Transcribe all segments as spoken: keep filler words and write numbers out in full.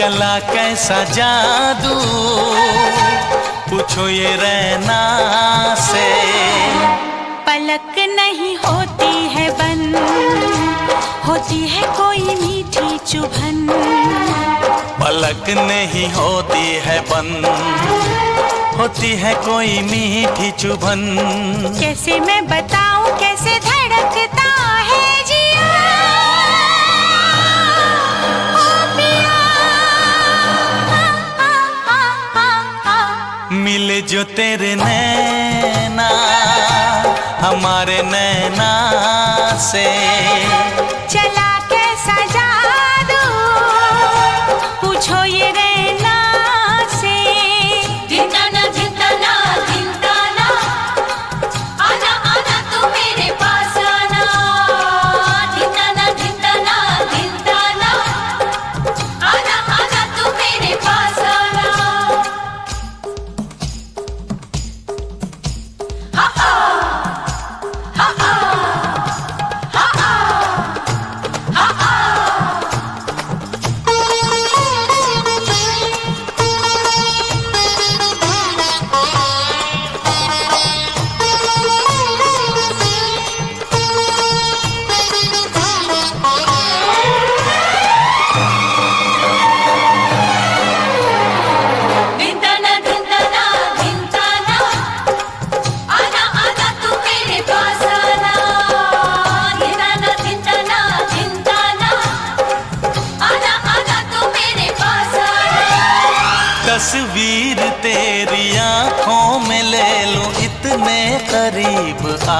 चला कैसा जादू पूछो ये रैना से। पलक नहीं होती है बंद, होती है कोई मीठी चुभन। पलक नहीं होती है बंद, होती है कोई मीठी चुभन। कैसे मैं बताऊं कैसे धड़कता है जिया, ओ पिया। आ, आ, आ, आ, आ। मिले जो तेरे नैना हमारे नैना से। चला कैसा जादू पूछो ये रैना से। धिंदाना धिंदाना धिंदाना, आना आना तू मेरे पास आना। धिंदाना धिंदाना धिंदाना, आना आना तू मेरे पास आना। हा हा हा हा हा हा हा हा। धिंदाना धिंदाना धिंदाना, आना आना तू मेरे पास आना। धिंदाना धिंदाना धिंदाना, आना आना तू मेरे पास आना। तस्वीर तेरी आंखों में ले लूं इतने करीब आ।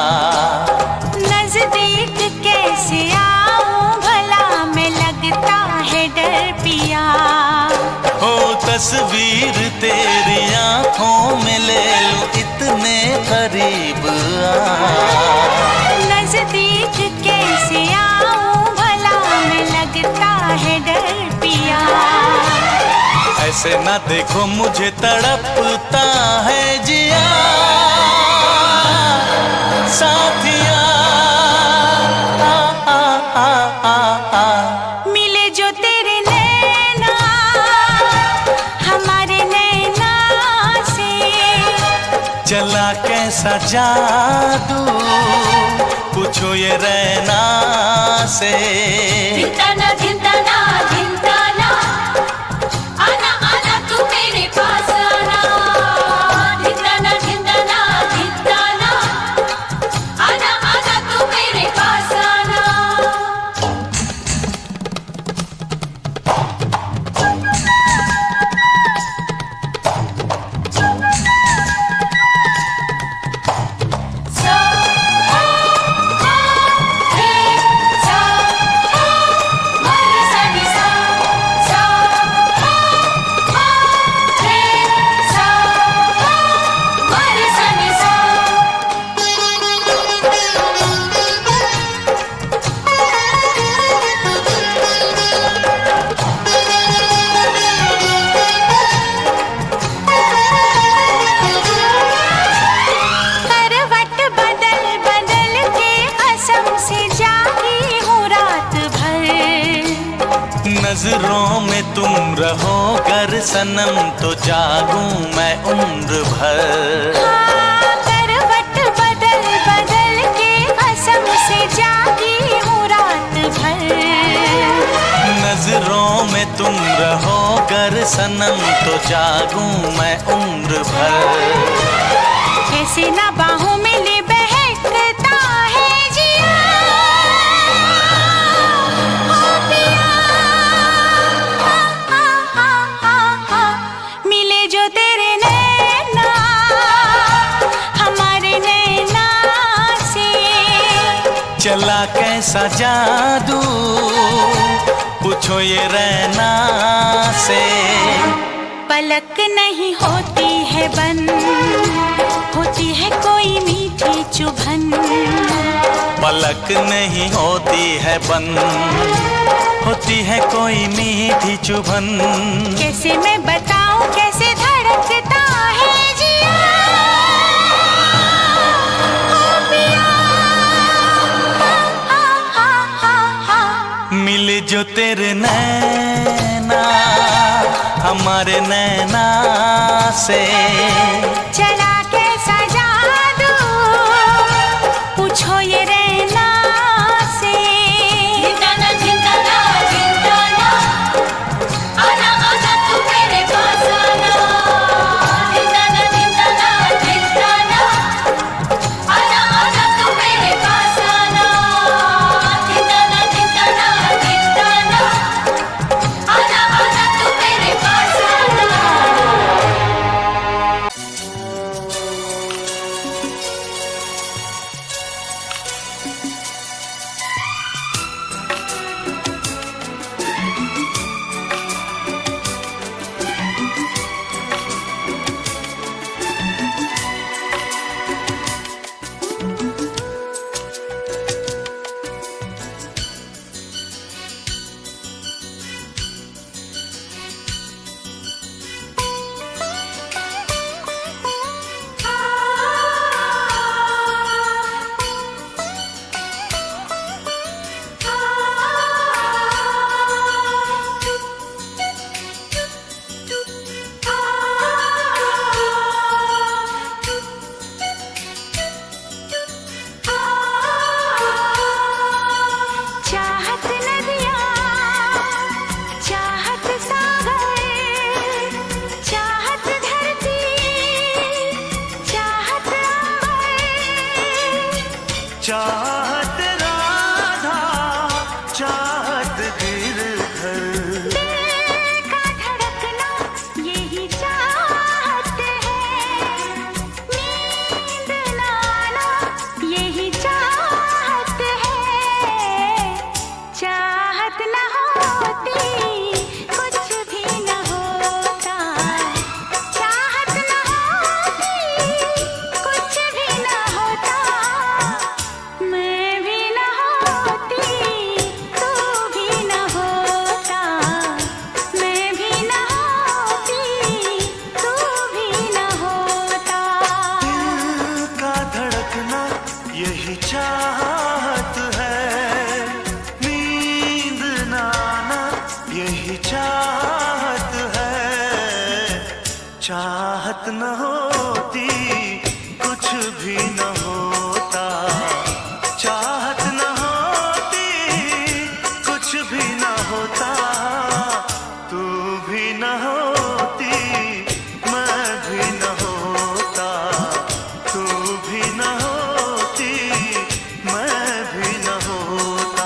नजदीक कैसे आऊं भला मैं, लगता है डर पिया। हो तस्वीर तेरी आंखों में ले लूं इतने करीब आ। नजदीक कैसे आऊं भला मैं, लगता है डर पिया। ऐसे ना देखो मुझे तड़पता है जिया साथिया। आ, आ, आ, आ, आ। मिले जो तेरे नैना हमारे नैना से। चला कैसा जादू पूछो ये रैना से। धिंदाना धिंदाना धिंदाना, आना आना तू मेरे पास आना। धिंदाना धिंदाना धिंदाना, आना आना तू मेरे पास आना। सा रे सा, मरी सा नी सा। सा रे सा, मरी सा नी सा। करवट बदल बदल के कसम से जागी हूँ रात भर। नजरों में तुम रहो कर सनम तो जागूं मैं उम्र भर। हाँ, करवट बदल बदल के कसम से जागी हूँ रात भर। नजरों में तुम रहो कर सनम तो जागूं मैं उम्र भर। कैसे ना बाहों में ले बहकता है जिया, ओ पिया। आ, आ, आ, आ, आ। मिले जो तेरे नैना हमारे नैना से। चला कैसा जादू पूछो ये रैना से। पलक नहीं होती है बंद, होती है कोई मीठी चुभन। पलक नहीं होती है बंद, होती है कोई मीठी चुभन। कैसे मैं बताऊं कैसे धड़कता है जिया, ओ पिया। आ, आ, आ, आ, आ। मिल मिले जो तेरे नैना हमारे नैना से, चला कैसा जादू पूछो ये रैना से। जिंदाना जिंदाना जिंदाना आना आना तू मेरे पास आना। जिंदाना जिंदाना जिंदाना आना आना तू मेरे पास आना। जिंदाना जिंदाना जिंदाना आना आना तू मेरे पास आना। चाहत नदियाँ, चाहत सागर, चाहत धरती, चाहत अंबर, चाहत राधा चाहत गिरधर, दिल का धड़कना यही चाहत है, नींद लाना यही चाहत है। चाहत न होती कुछ भी न होता, चाहत न होती कुछ भी न होता, मैं भी न होती तू भी न होता, मैं भी न होती तू भी न होता। दिल का धड़कना यही चाहत है, नींद नाना यही चाहत है। चाहत न होती कुछ भी न होता, चाहत न होती कुछ भी न होता, तू भी न होती मैं भी न होता, तू भी न होती मैं भी न होता।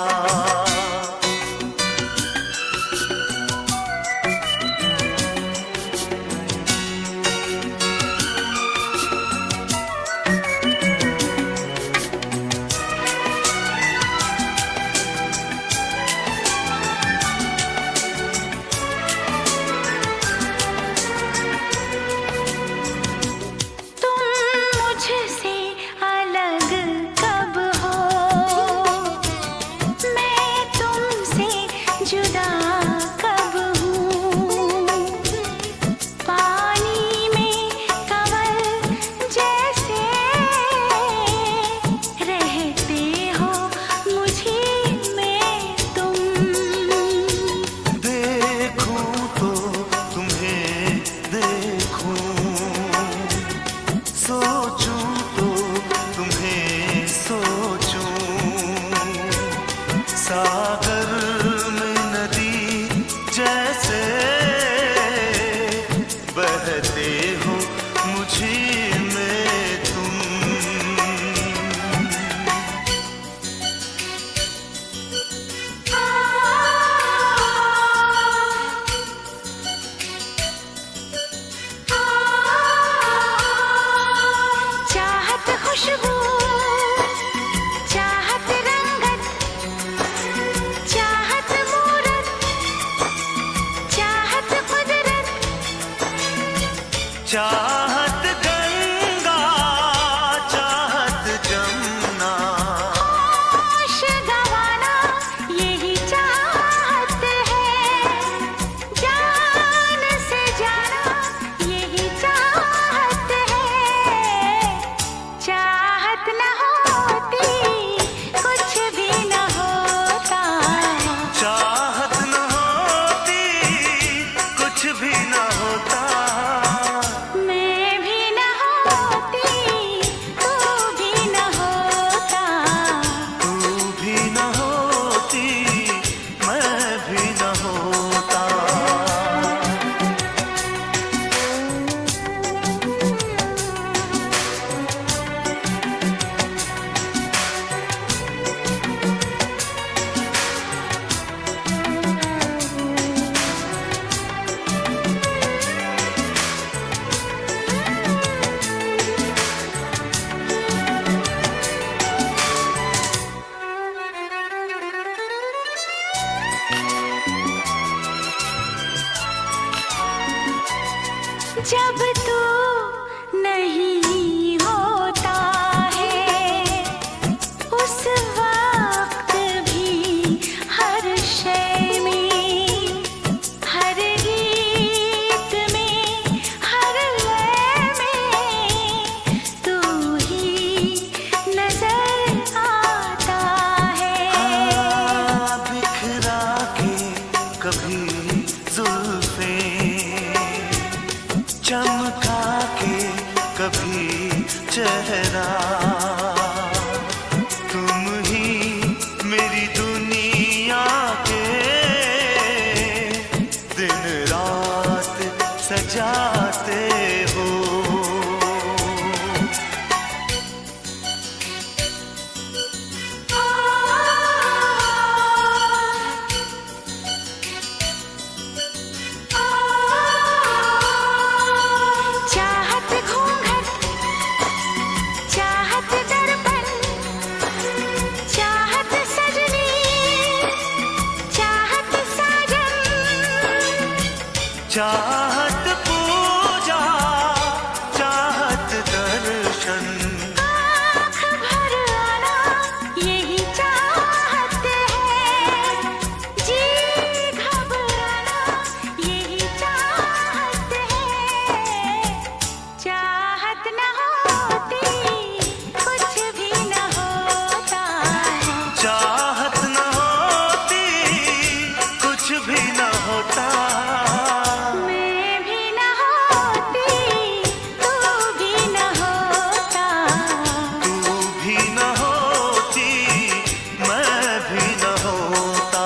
जब तू नहीं होता है उस वक्त भी हर शय में, हर गीत में, हर लय में तू ही नजर आता है। हाँ, बिखरा के कभी जुल्फे, चमका के कभी चेहरा, तुम ही मेरी दुनिया के दिन रात सजाते हो। चाहत घूंघट, चाहत दर्पण, चाहत सजनी, चाहत साजन, चाहत पूजा, चाहत दर्शन, आँख भर आना यही चाहत है, जी घबराना यही चाहत है। चाहत न होती कुछ भी न होता है, चाहत न होती कुछ भी न होता। मैं भी न होती तू भी न होता, तू भी न होती मैं भी न होता।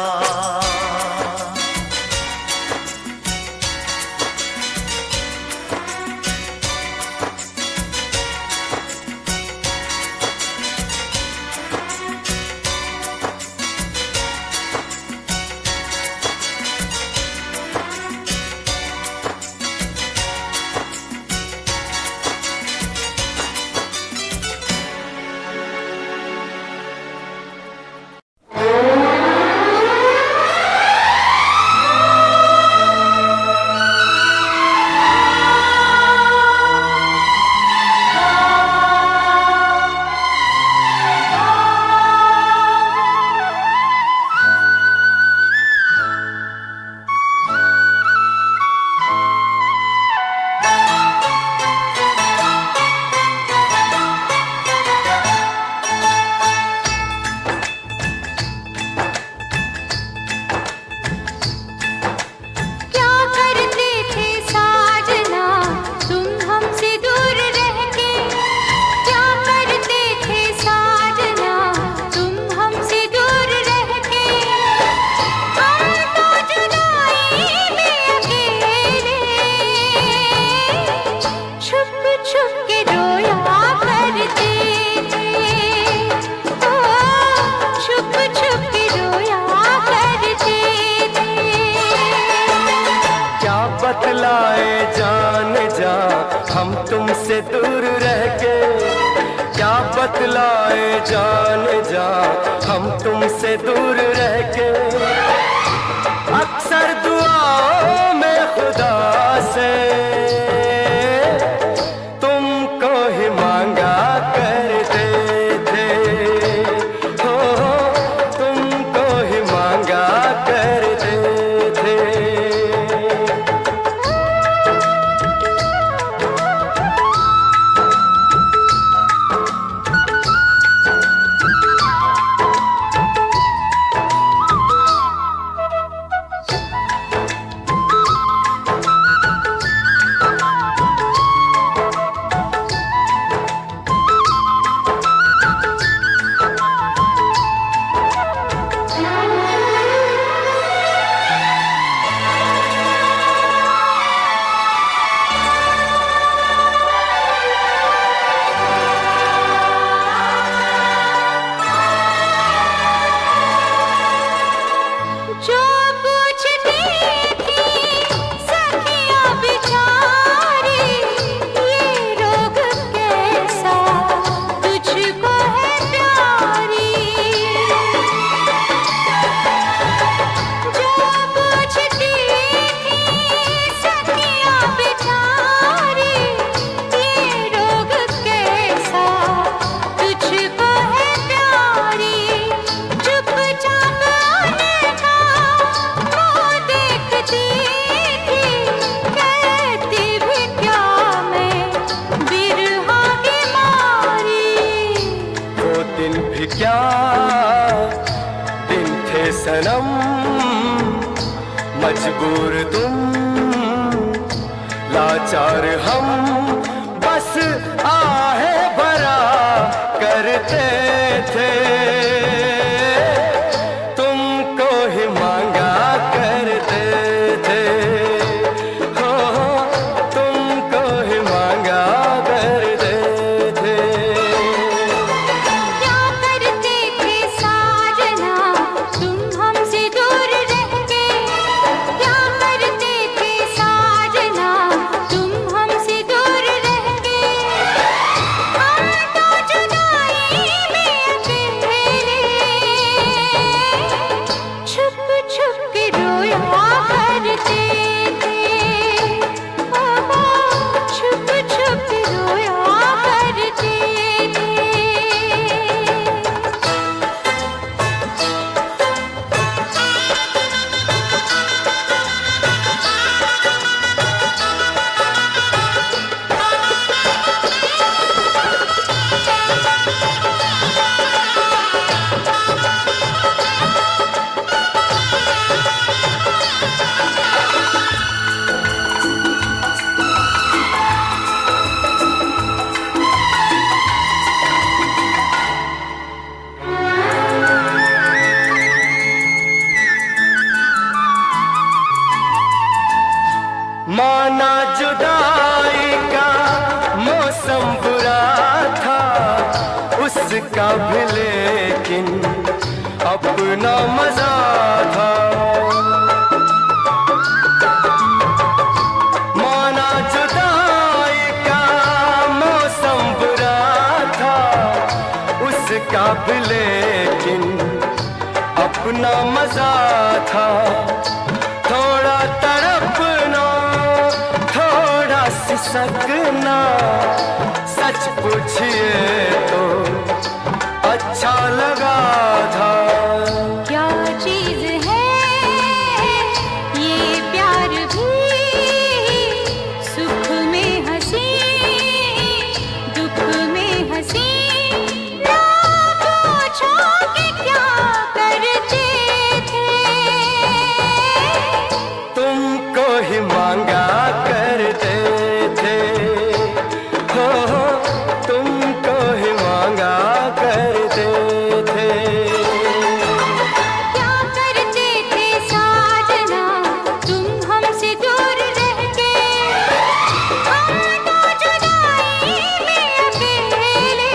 क्या करते थे साजना तुम हमसे दूर रह के, क्या करते थे साजना तुम हमसे दूर रह के, हम तो जुदाई में अकेले छुप छुप के रोया करते थे, ओ छुप छुप के रोया करते थे। क्या बतलाए जान जा हम तुमसे दूर रह के, क्या बतलाए जान जा हम तुमसे दूर रह के। अक्सर दुआओं में खुदा से तुमको ही मांगा करते थे, हो तुमको ही मांगा करते थे। मजबूर तुम, लाचार हम, बस आहे भरा करते थे, तुमको ही मांगा करते थे, हो तुमको ही मांगा करते थे। क्या करते थे साजना तुम हमसे दूर रह के, क्या करते थे साजना तुम हमसे दूर रह के, हम तो जुदाई में अकेले छुप छुप के रोया करते थे, ओ छुप छुप के रोया करते थे। माना जुदाई का मौसम बुरा था, उसका भी लेकिन अपना मजा था। माना जुदाई का मौसम बुरा था, उसका भी लेकिन अपना मजा था। थोड़ा तड़पना, थोड़ा सिसकना, सच पूछिए तो अच्छा लगा था। क्या चीज है ये प्यार भी, सुख में हंसी दुख में हंसी, ना पूछो कि क्या करते थे, तुमको ही मांगा करते थे, हो तुमको ही मांगा करते थे। क्या करते थे साजना तुम हमसे दूर रह के, हम तो जुदाई में अकेले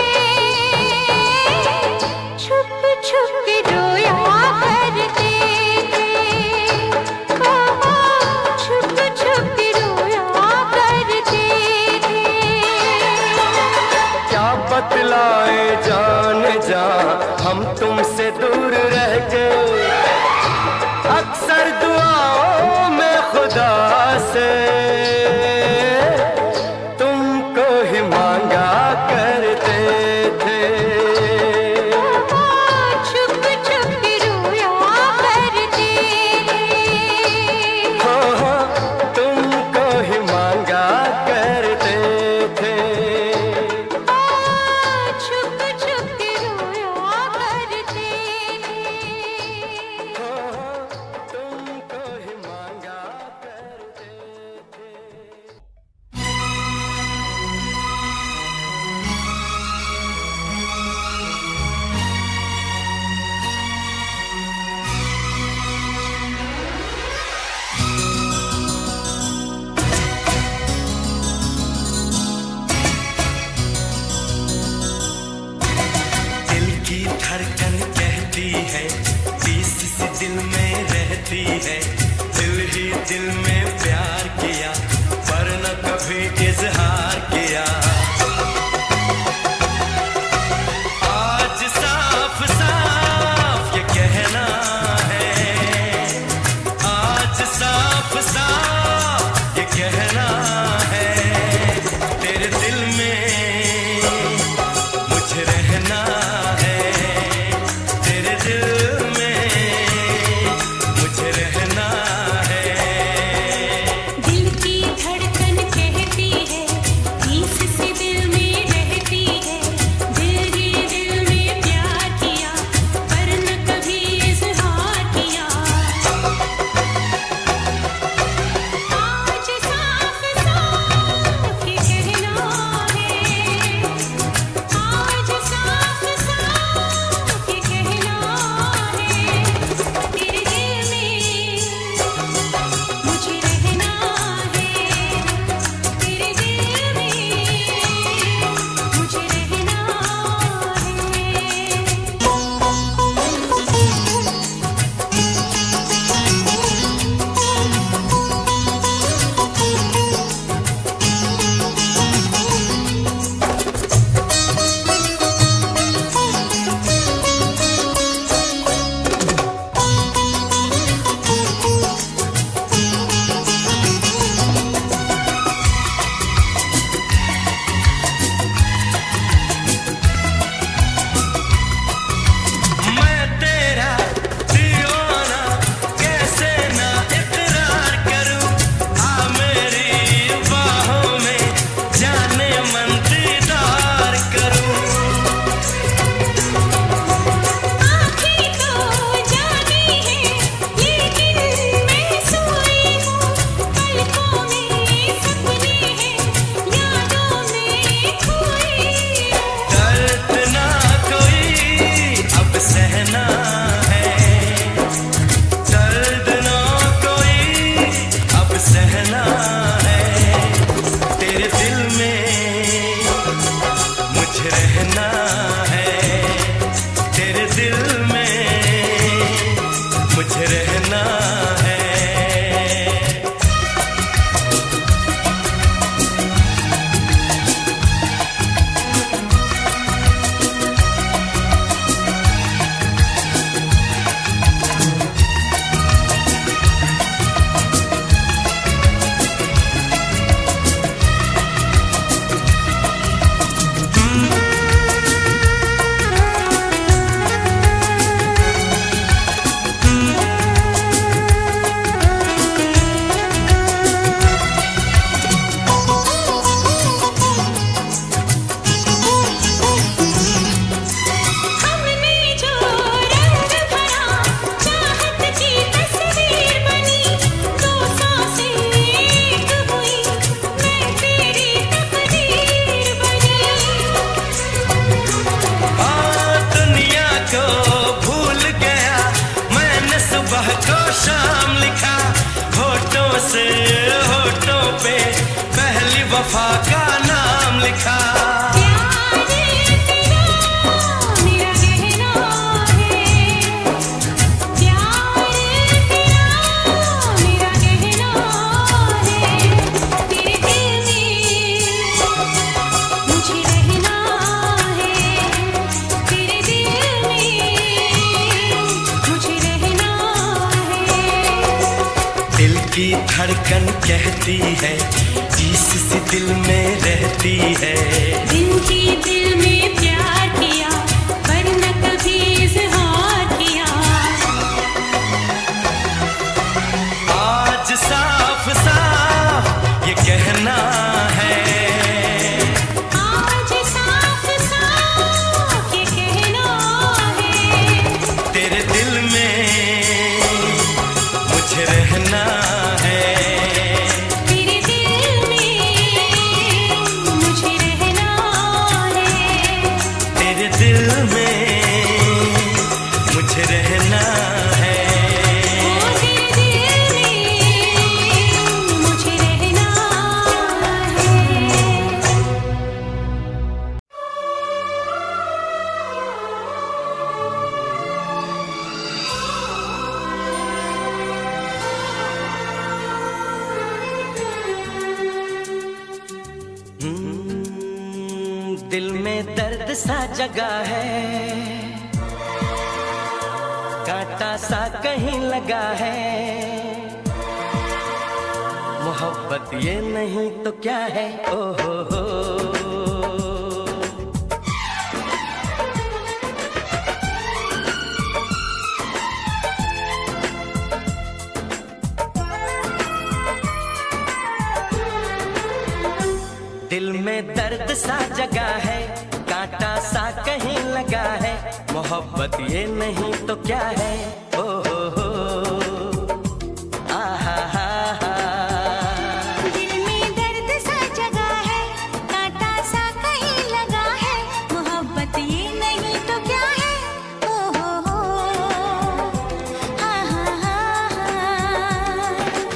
छुप छुप के रोया करते थे, ओ छुप छुप के रोया करते थे। क्या बतलाए जान जा हम तुमसे दूर रह के, अक्सर दुआओं में खुदा से तुमको ही मांगा करते थे, छुप छुप के रोया करते हो तुमको ही मांगा करते थे। छुप छुप के रोया करते हो तुमको ही मांगा करते थे। दिल की धड़कन कहती है, बीस सी दिल में रहती है, दिल ही दिल में प्यार किया पर न कभी इजहार किया। आज साफ साफ ये कहना है, आज साफ साफ ये कहना है, तेरे दिल में मुझे रहना है, तेरे दिल में मुझे रहना है। शाम लिखा, होठों से होठों पे पहली वफा का नाम लिखा। दिल की धड़कन कहती है, इसी दिल में रहती है। दिन की दिल में प्यार किया, पर न कभी इज़हार किया। आज साफ साफ ये कहना है, आज साफ साफ ये कहना है, तेरे दिल में मुझे रहना है। तेरे दिल में मुझे रहना है, तेरे दिल में मुझे रहना है। ओ तेरे दिल में मुझे रहना है। हम्म, दिल में दर्द सा जगा है, कांटा सा कहीं लगा है। मोहब्बत ये नहीं तो क्या है, ओ हो हो। दिल में दर्द सा जगा है, कांटा सा कहीं लगा है। मोहब्बत ये नहीं तो क्या है, ओ हो हो। आहा हा हा। दिल में दर्द सा जगा है, कांटा सा कहीं लगा है। मोहब्बत ये नहीं तो क्या है, ओ हो हो। हा हा हा हा।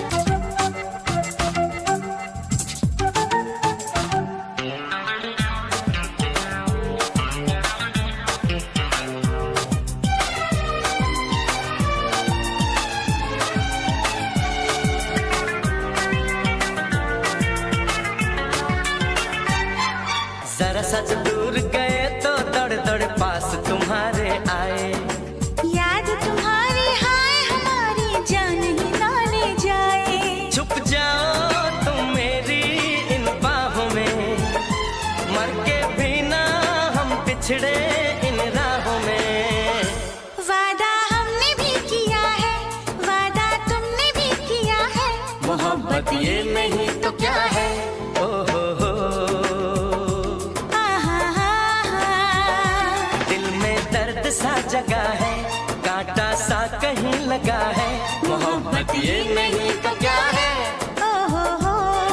जरा सच दूर गए तो दौड़ दौड़ पास तुम्हारे आए। याद तुम्हारी हाय हमारी जान ही ना ले जाए। छुप जाओ तुम मेरी इन बाहों में, मर के भी ना हम पिछड़े इन राहों में। वादा हमने भी किया है, वादा तुमने भी किया है। मोहब्बत ये नहीं तो क्या है, ओ हो हो। आहा हा हा। दिल में दर्द सा जगा है, कांटा सा कहीं लगा है। मोहब्बत ये नहीं तो क्या है, ओ हो हो।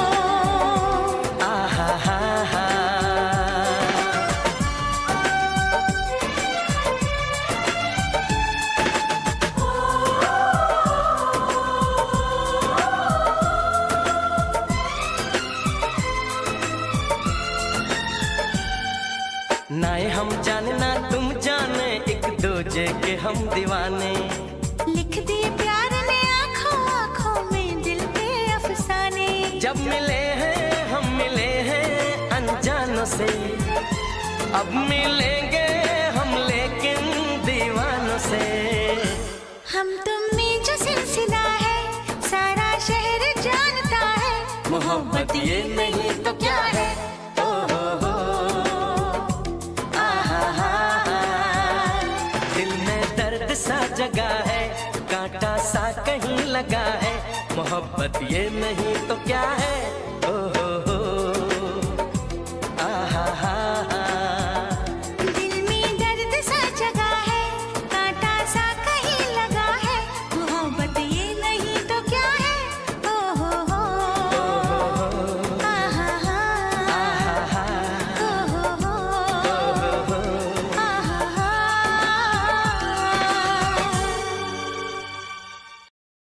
आहा हा हा। ना ये हम जाने ना तुम जाने, एक दूजे के हम दीवाने। लिख दिए प्यार ने आँखों आँखों में दिल के अफसाने। जब मिले हैं हम मिले हैं अनजानों से, अब मिलेंगे हम लेकिन दीवानों से। हम तुम में जो सिलसिला है, सारा शहर जानता है। मोहब्बत ये नहीं तो क्या है, ओ हो हो। आहा हा हा। दिल में दर्द सा जगा है, कांटा सा कहीं लगा है। मोहब्बत ये नहीं तो क्या है, ओ हो हो। आहा हा हा। दिल में दर्द सा जगा है, कांटा सा कहीं लगा है। मोहब्बत ये नहीं तो क्या है, ओ हो हो। आहा हा आहा हा। ओ हो हो। आहा हा।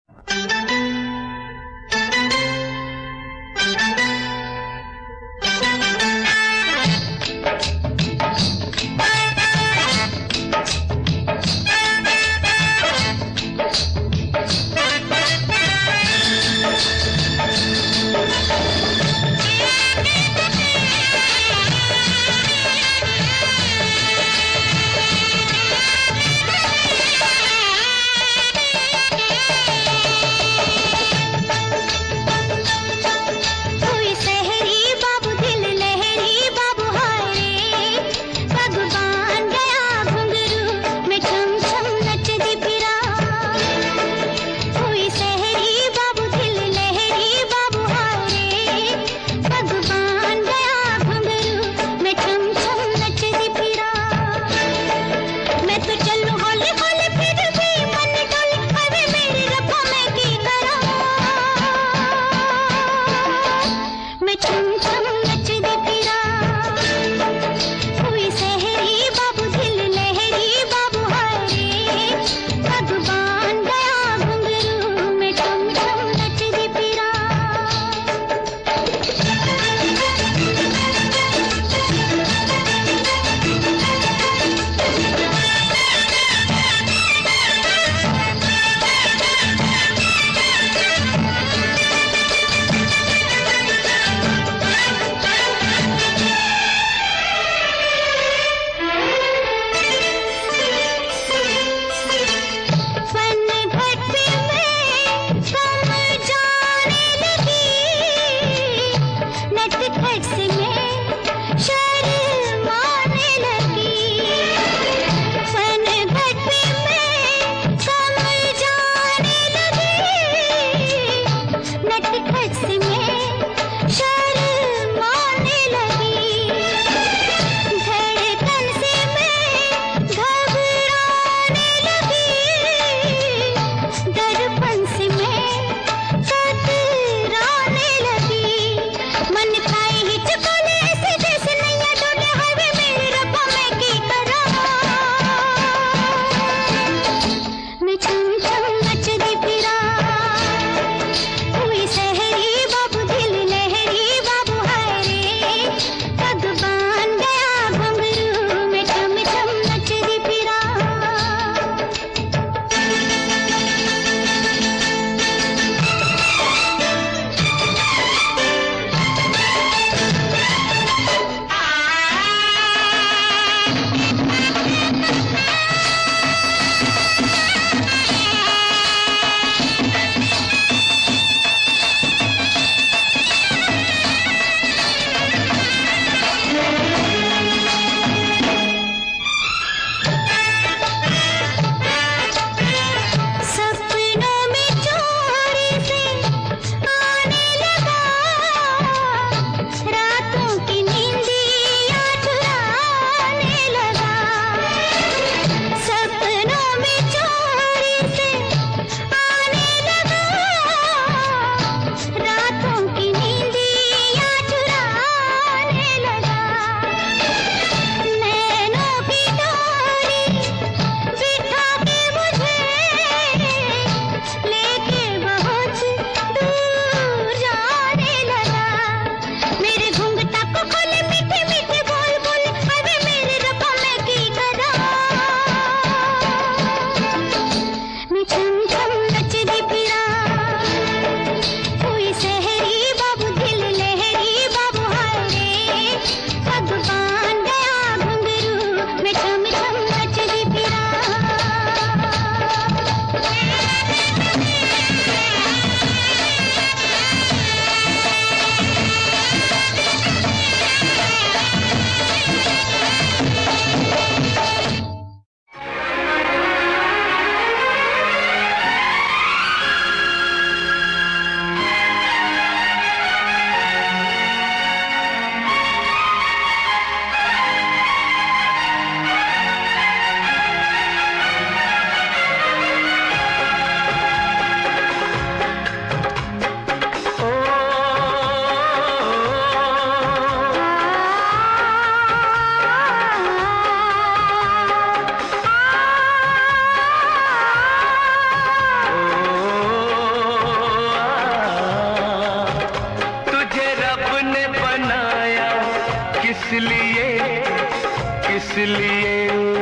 लिए किस लिए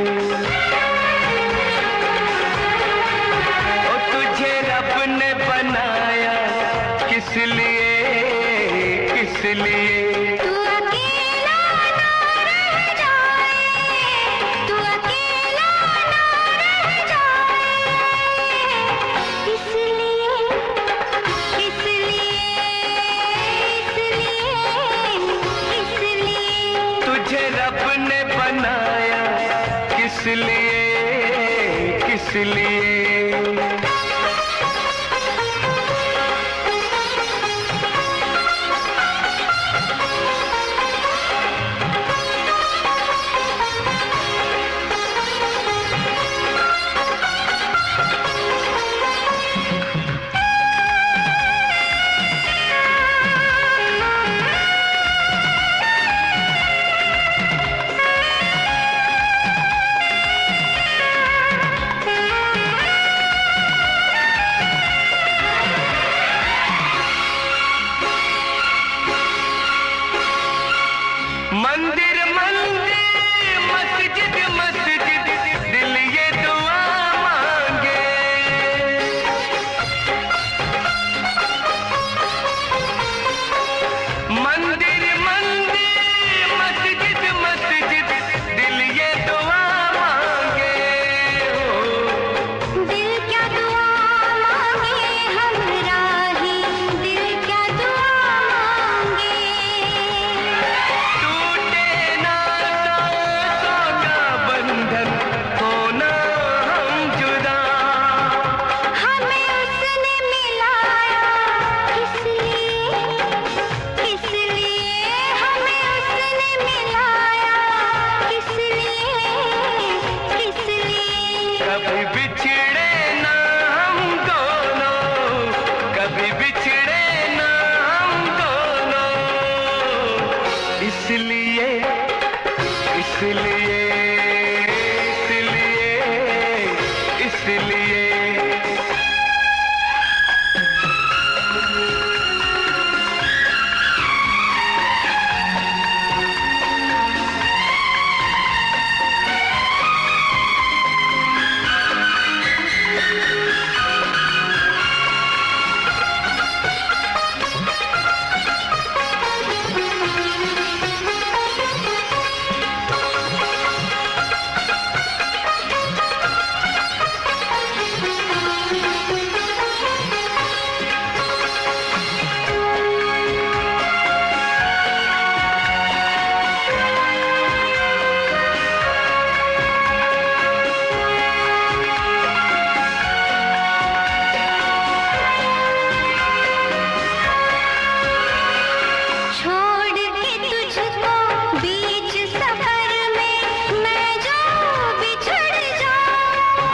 ओ तुझे रब ने बनाया किस लिए किस लिए तू अकेला ना रह जाए, तू अकेला ना रह जाए, इसलिए इसलिए इसलिए इसलिए तुझे रब ने बनाया किस लिए किस लिए मंदिर मंदिर मस्जिद मस्जिद दिल ये दुआ मांगे मंदिर मंदिर मस्जिद मस्जिद दिल ये दुआ मांगे हो दिल क्या दुआ मांगे हम राही, दिल क्या दुआ मांगे, टूटे ना सांसों का बंधन होना हम जुदा हमें उसने मिलाया किस लिए, किस लिए हमें उसने मिलाया किस लिए, किस लिए कभी बिछड़े ना हम दोनों कभी बिछड़े ना हम दोनों इसलिए इसलिए इसलिए इसलिए छोड़ के तुझको बीच सफर में मैं जो बिछड़ जाऊं,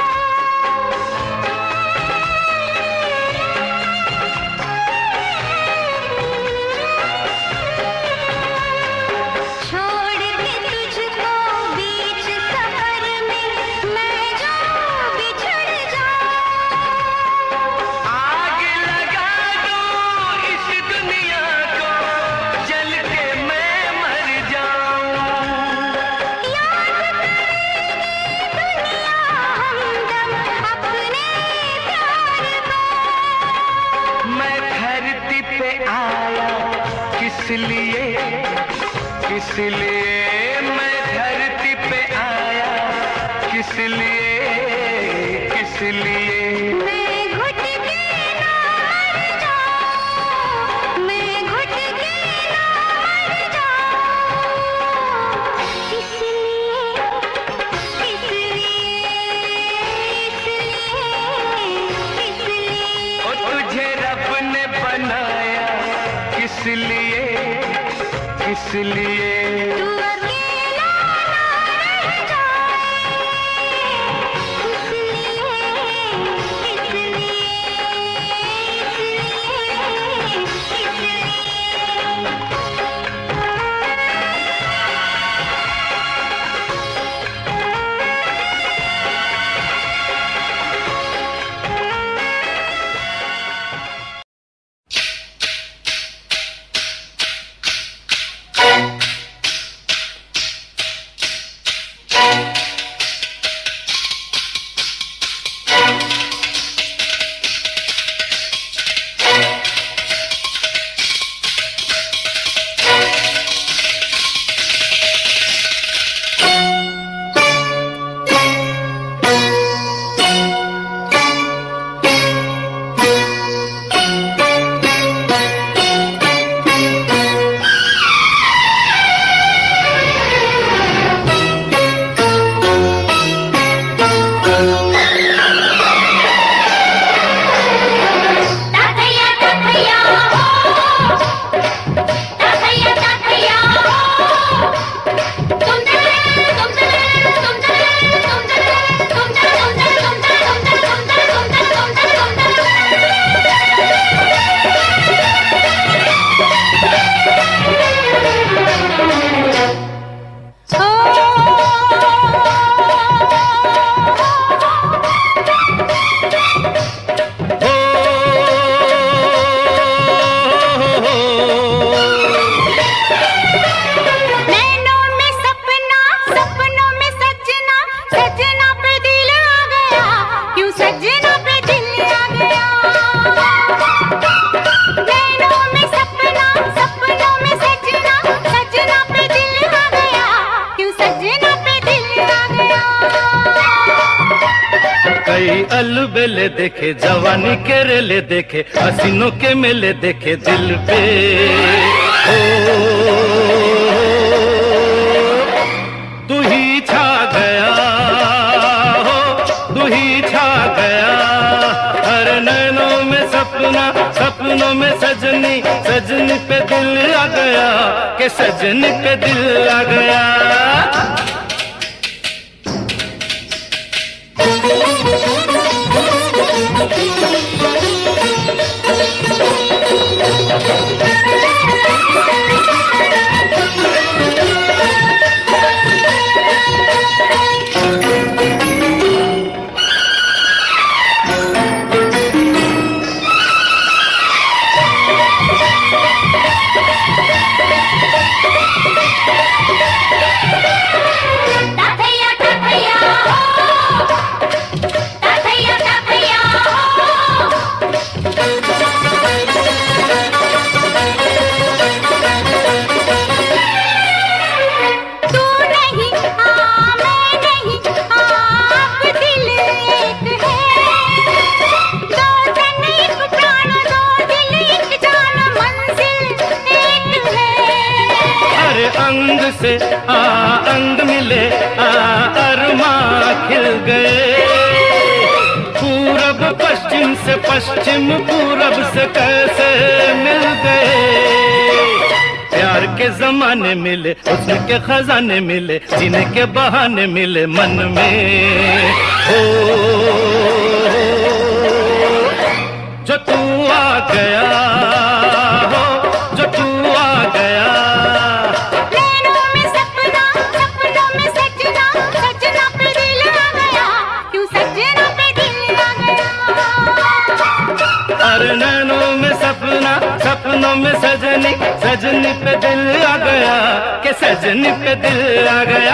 छोड़ के तुझको बीच सफर में मैं जो बिछड़ जाऊं, आग लगा दो इस दुनिया को जल के मैं मर जाऊं याद करेगी दुनिया हमदम अपने प्यार को, मैं धरती पे आया किस लिए किस लिए मैं धरती पे आया किस लिए किस लिए मैं घुट के ना मर जाऊं, मैं घुट के ना मर जाऊं, इसलिए इसलिए इसलिए इसलिए ओ तुझे रब ने बनाया किस लिए किस लिए तू अकेला ना रह जाए, इसलिए इसलिए इसलिए अलबेले देखे, जवानी के रेले देखे, हसीनों के मेले देखे दिल पे। ओ तू ही छा गया हो, तू ही छा गया, हर नैनों में सपना, सपनों में सजनी, सजनी पे दिल आ गया, के सजनी पे दिल आ गया। अंग से आ अंग मिले, आ अरमा खिल गए, पूरब पश्चिम से पश्चिम पूरब से कैसे मिल गए। प्यार के जमाने मिले, हुस्न के खजाने मिले, जीने के बहाने मिले मन में। हो जो तू आ गया हो, जो तू आ गया, नैनों में सपना, सपनों में सजनी, सजनी पे दिल आ गया, के सजनी पे दिल आ गया।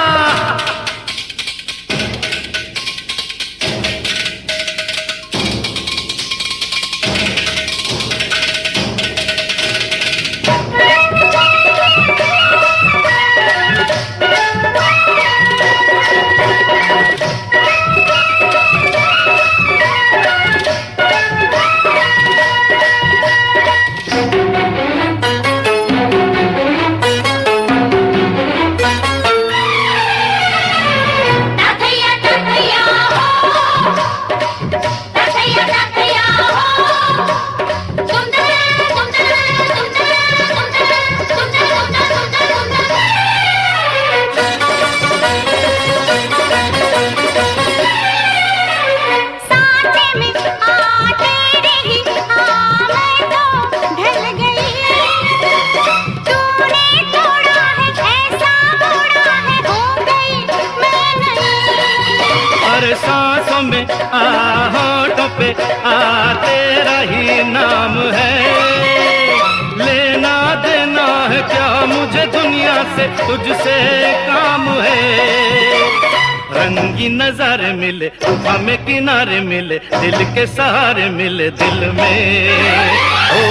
सांसों में आ होठों पे आ तेरा ही नाम है, लेना देना है क्या मुझे दुनिया से, तुझसे काम है। रंगी नजारे मिले, तूफा में किनारे मिले, दिल के सहारे मिले दिल में। ओ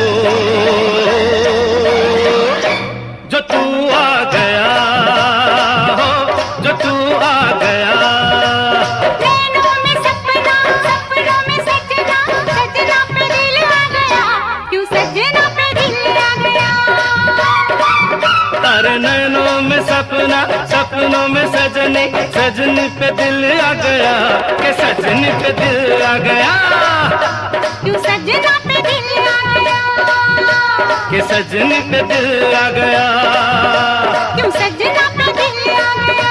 जो तू आ गया हो, जो तू आ गया, नैनों में सपना, सपनों में सजनी, सजनी पे दिल आ गया, के सजनी पे दिल आ गया, क्यों सजना पे दिल आ गया, के सजनी पे दिल आ गया, क्यों सजना पे दिल आ गया।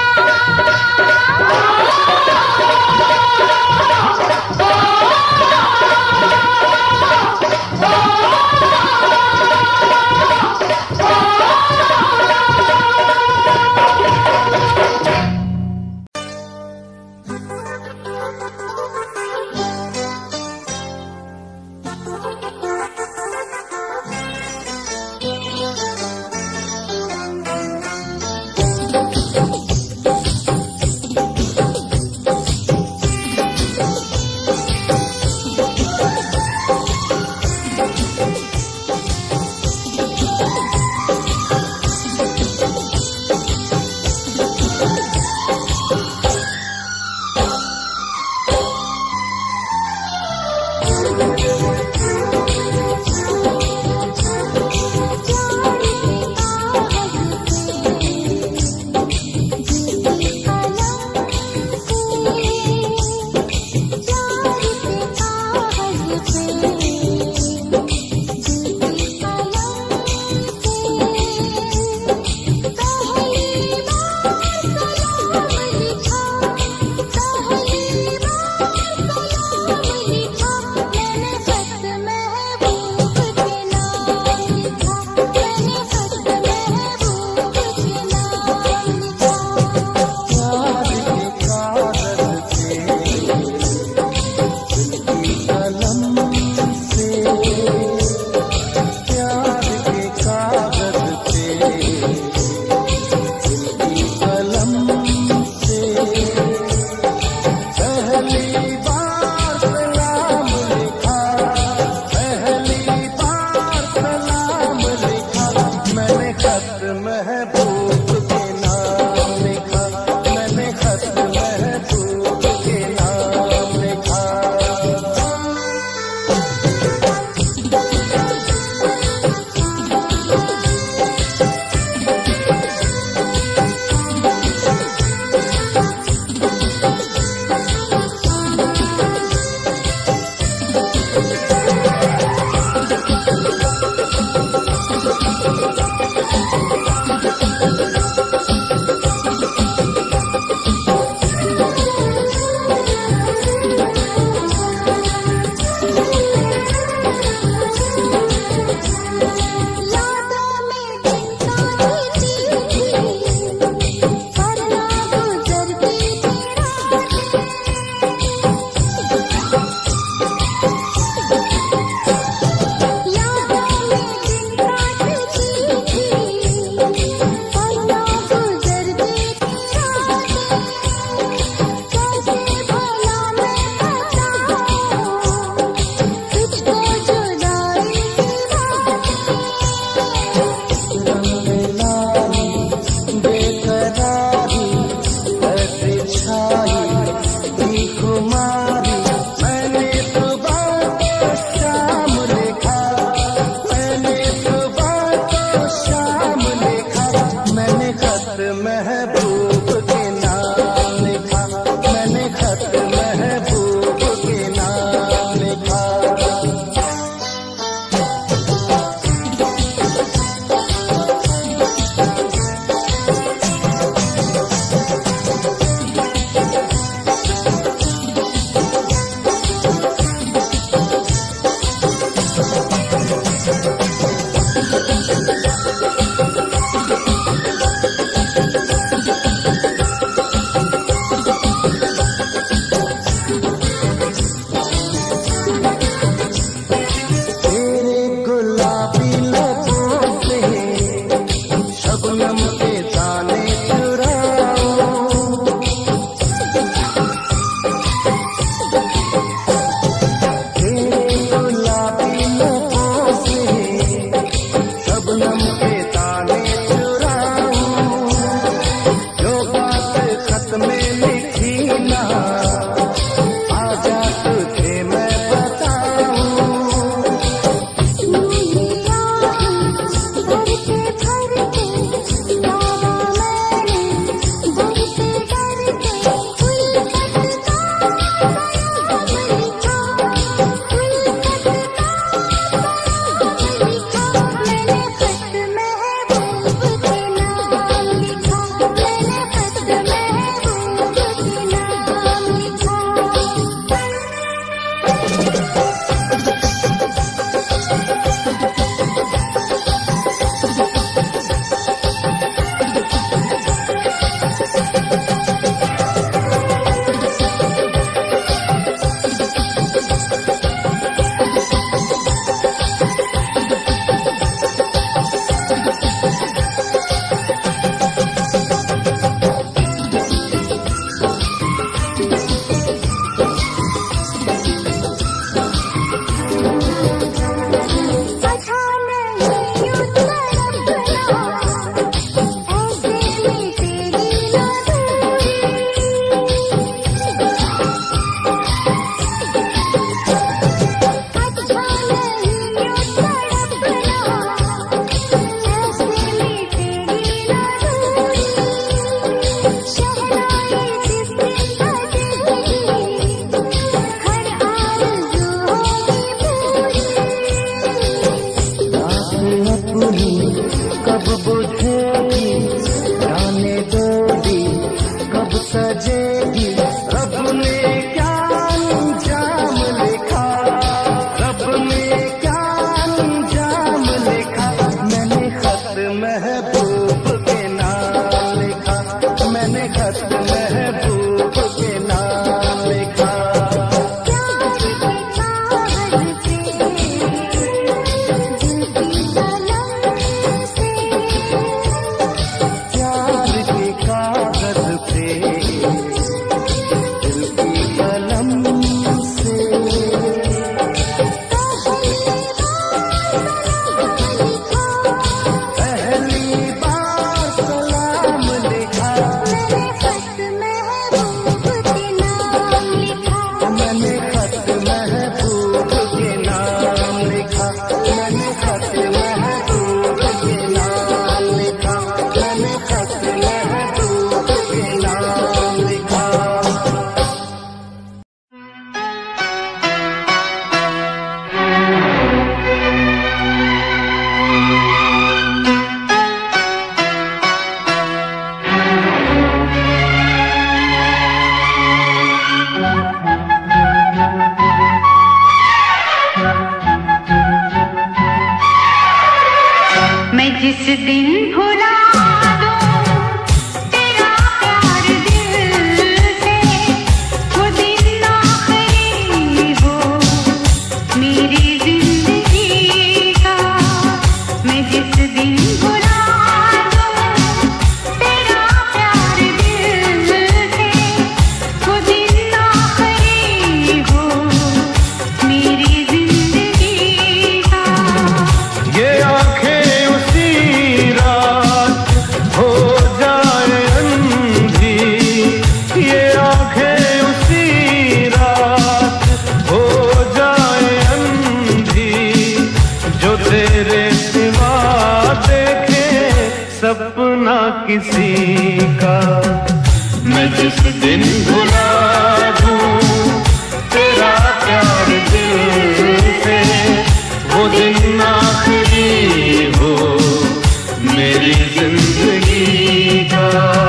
जिस दिन भुला दूं तेरा प्यार दिल से, वो दिन आखिरी हो मेरी जिंदगी का। मैं जिस दिन भुला दूं तेरा प्यार दिल से, वो दिन आखिरी हो मेरी जिंदगी का। ये आंखें उसी रात हो जाए अंधी, ये आंखें उसी रात हो जाए अंधी, जो तेरे सिवा देखे सपना किसी का। मैं जिस दिन भुला दूं तेरा प्यार दिल से, वो दिन आखिरी हो मेरी जिंदगी का।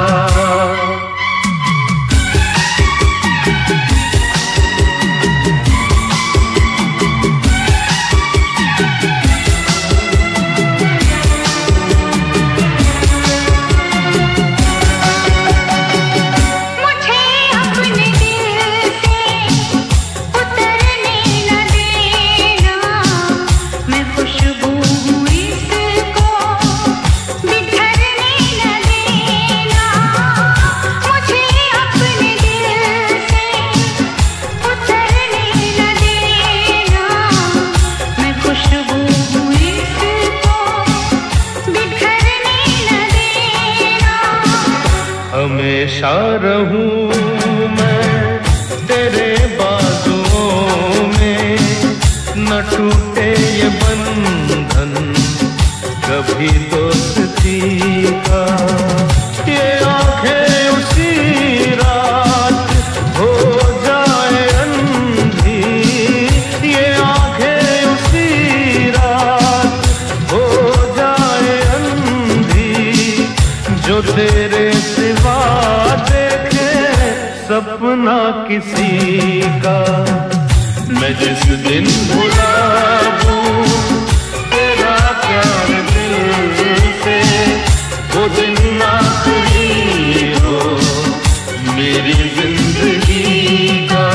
मुझे अपने दिल से उतरने न देना, मैं खुशबू हूँ इसको बिखरने न देना। मुझे अपने दिल से उतरने न देना, मैं खुशबू हूँ इसको बिखरने न देना। हमेशा रहूं मैं तेरे बाजुओं में, न टूटे ये बंधन कभी दोस्ती का। ये आंखें उसी रात हो जाए अंधी, ये आंखें उसी रात हो जाए अंधी, जो तेरे सिवा देखे सपना किसी का। मैं जिस दिन भुला दूं तेरा प्यार दिल से, वो दिन आखिरी हो मेरी जिंदगी का।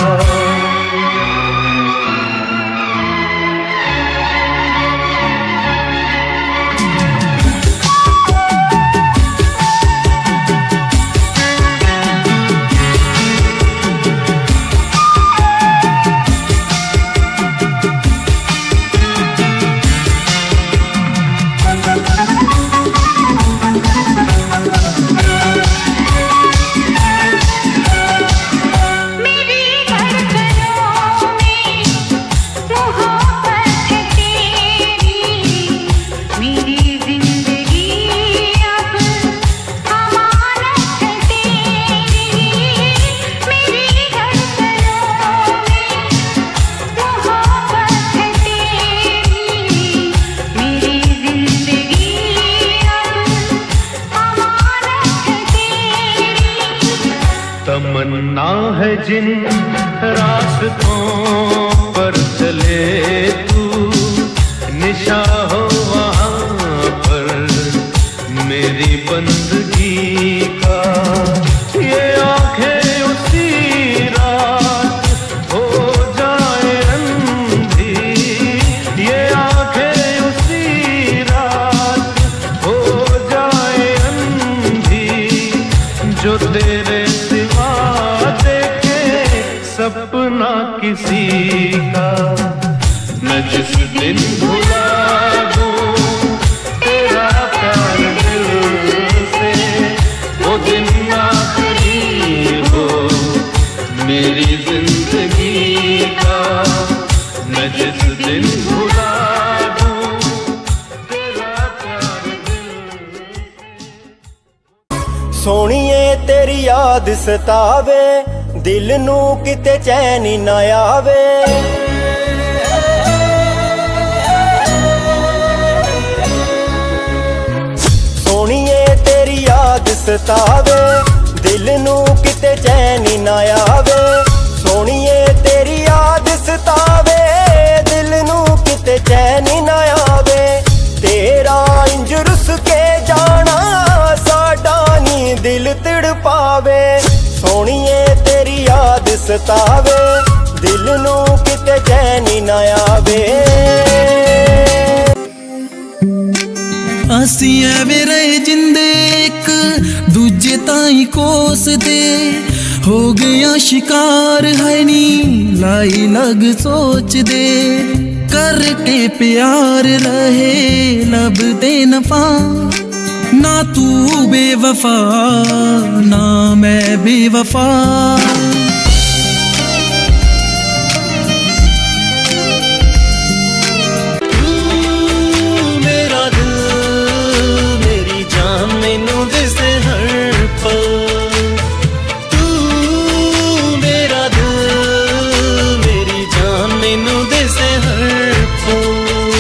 मेरी धड़कनों में मोहब्बत है तेरी, मेरी जिंदगी अब अमानत है तेरी। मेरी धड़कनों में मोहब्बत है तेरी, मेरी जिंदगी अब अमानत है तेरी। तमन्ना है जिन रास्तों पर चले तू, निशा हो वहाँ पर मेरी बंदगी का। ये आंखें उसी रात हो जाए अंधी, ये आंखें उसी रात हो जाए अंधी, जो तेरे सिवा देखे सपना किसी का। मैं जिस दिन भुला दूं तेरा प्यार दिल से, वो दिन आखिरी हो मेरी जिंदगी का। मैं जिस दिन भुला दूं तेरा प्यार दिल से। सोनिए तेरी याद सतावे, दिल नू किते चैन ना आवे। सोनिए तेरी याद सतावे, दिल नू किते चैन ना आवे। सोनिए तेरी याद सतावे, दिल नू किते चैन ना आवे। तेरा इंज सतावे, दिल नू किते चैन ना आवे। असी एवें रहे जिंदे एक दूजे ताई कोस दे, हो गया शिकार है नी लाई लग सोच दे। करके प्यार रहे लब दे नफा, ना तू बेवफा ना मैं बेवफा। मेरा दिल मेरी जान मैनू दिसे हर पल, तू मेरा दिल मेरी जान मैनू दिसे हर पल।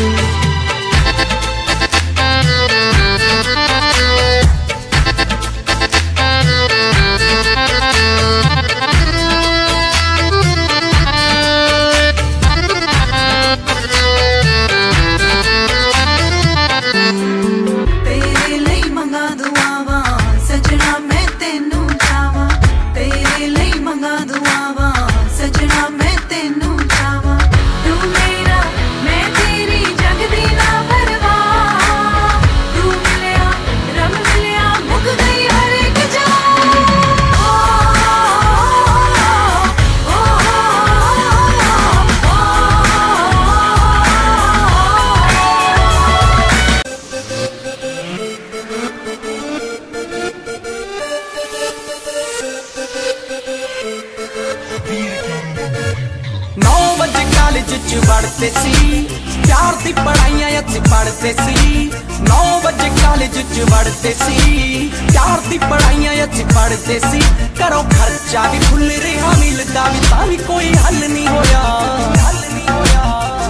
पढ़ते सी प्यार दी पढ़ाइयां असी पढ़ते सी। नौ बजे कॉलेज च पढ़ते सी प्यार दी पढ़ाइयां असी पढ़ते सी। घरों खर्चा भी खुल रहा मिलता भी तां भी कोई हल नहीं होया, हल नहीं होया।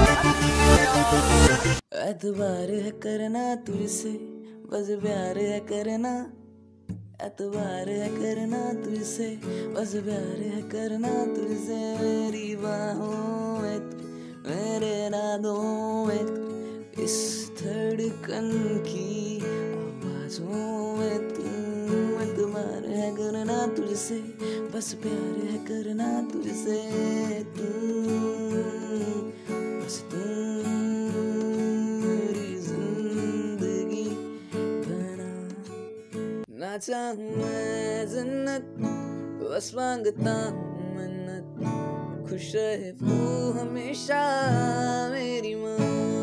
एतबार है करना तुझसे बस प्यार है करना, एतबार है करना तुझसे बस प्यार है करना तुझसे। मेरी बाहों में मेरे नादों में इस धड़कन की आवाजों में तुम, एतबार है करना तुझसे बस प्यार है करना तुझसे। तुम बस तुम मेरी जिंदगी बना, ना चाहूं मैं जन्नत बस मांगता हूँ मन्नत, खुश रहे वो हमेशा मेरी माँ।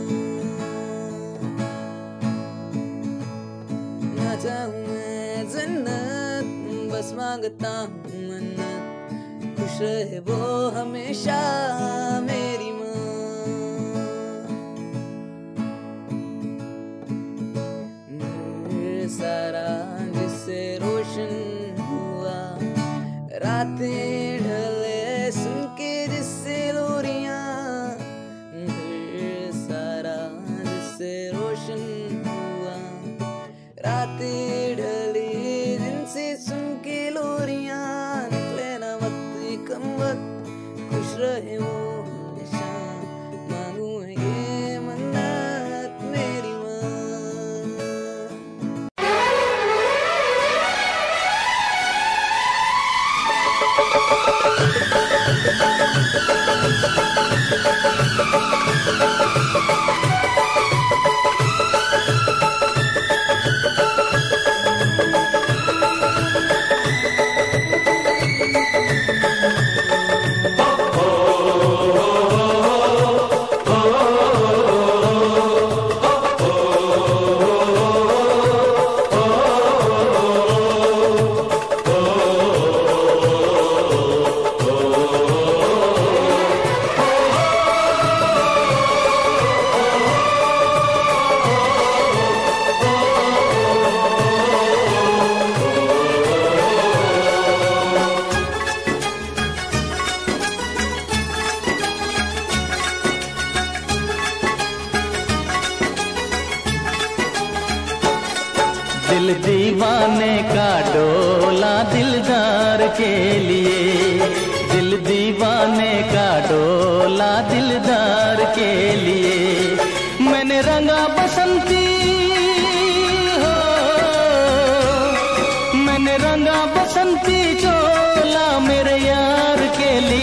ना चाहूं मैं जन्नत बस मांगता हूँ मन्नत, खुश रहे वो हमेशा मेरी माँ। सारा जिससे रोशन हुआ रातें ढले सुन के जिससे लोरियां, सारा जिससे रोशन हुआ रातें ढले जिनसे सुन के लोरियां। निकले ना वक्त कम वक्त खुश रहे वो हमेशा, मांगू है ये मन्नत मेरी माँ। दिल दीवाने का डोला दिलदार के लिए, दिल दीवाने का डोला दिलदार के लिए। मैंने रंगा बसंती हो, मैंने रंगा बसंती चोला मेरे यार के लिए।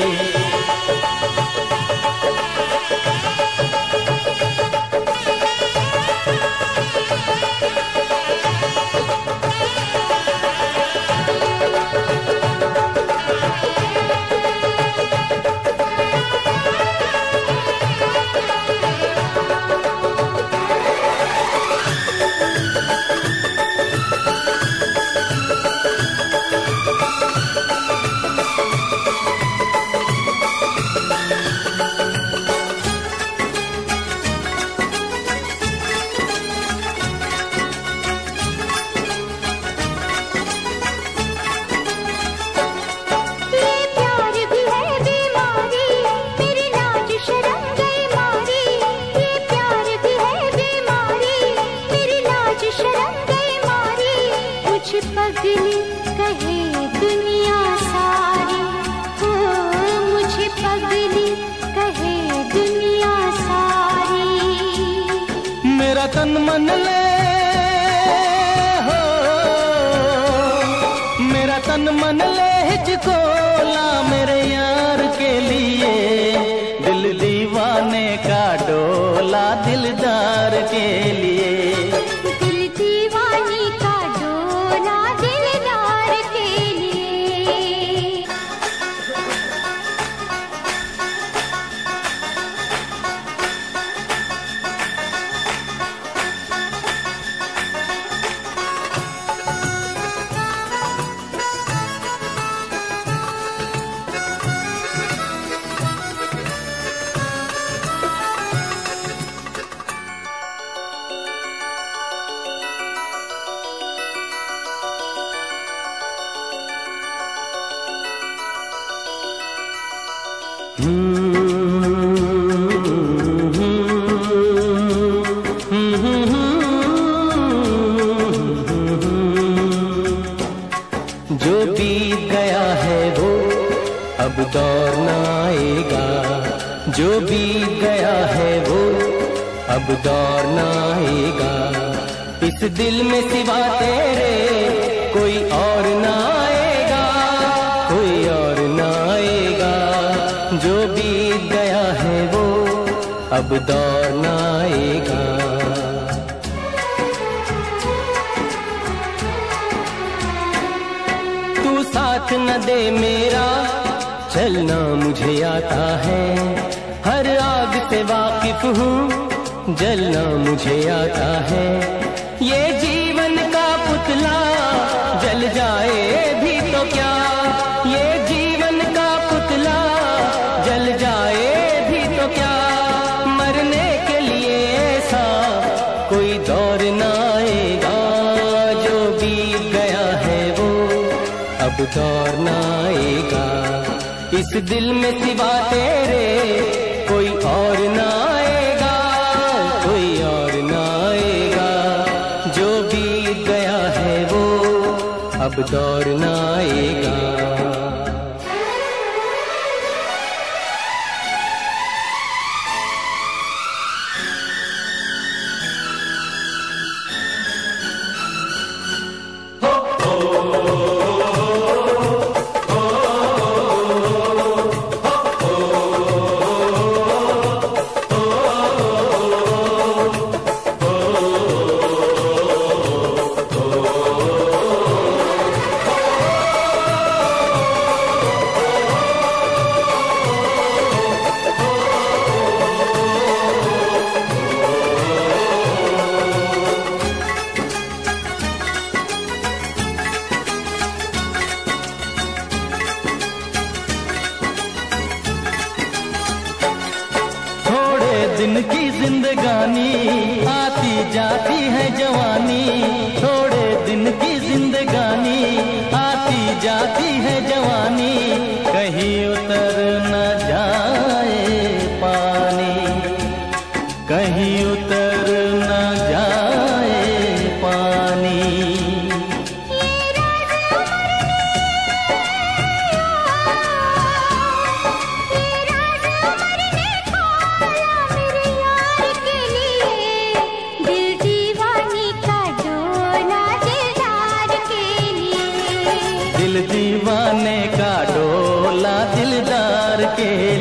पगली कहे दुनिया सारी, हो मुझे पगली कहे दुनिया सारी। मेरा तन मन ले हो, मेरा तन मन ले हिचको ला मेरे यार के लिए। दिल दीवाने का डोला दिलदार के लिए। जो बीत गया है वो अब दौर न आएगा, जो बीत गया है वो अब दौर न आएगा। इस दिल में सिवा तेरे कोई और न आएगा, कोई और न आएगा। जो बीत गया है वो अब दौर न आएगा। साथ न दे मेरा चलना मुझे आता है, हर आग से वाकिफ हूँ जलना मुझे आता है। ये जीवन का पुतला जल जाए भी तो क्या, ये जीवन का पुतला जल जाए भी तो क्या। मरने के लिए ऐसा कोई दौर न आएगा, जो बीत गया है वो अब दौर न आएगा। इस दिल में सिवा तेरे कोई और न आएगा, कोई और न आएगा। जो बीत गया है वो अब दौर न आएगा। दिन की जिंदगानी आती जाती है जवानी, थोड़े दिन की जिंदगानी आती जाती है जवानी। कहीं उतर न जाए पानी, कहीं उतर न जाए पानी। दिल दीवाने का डोला दिलदार प्यार के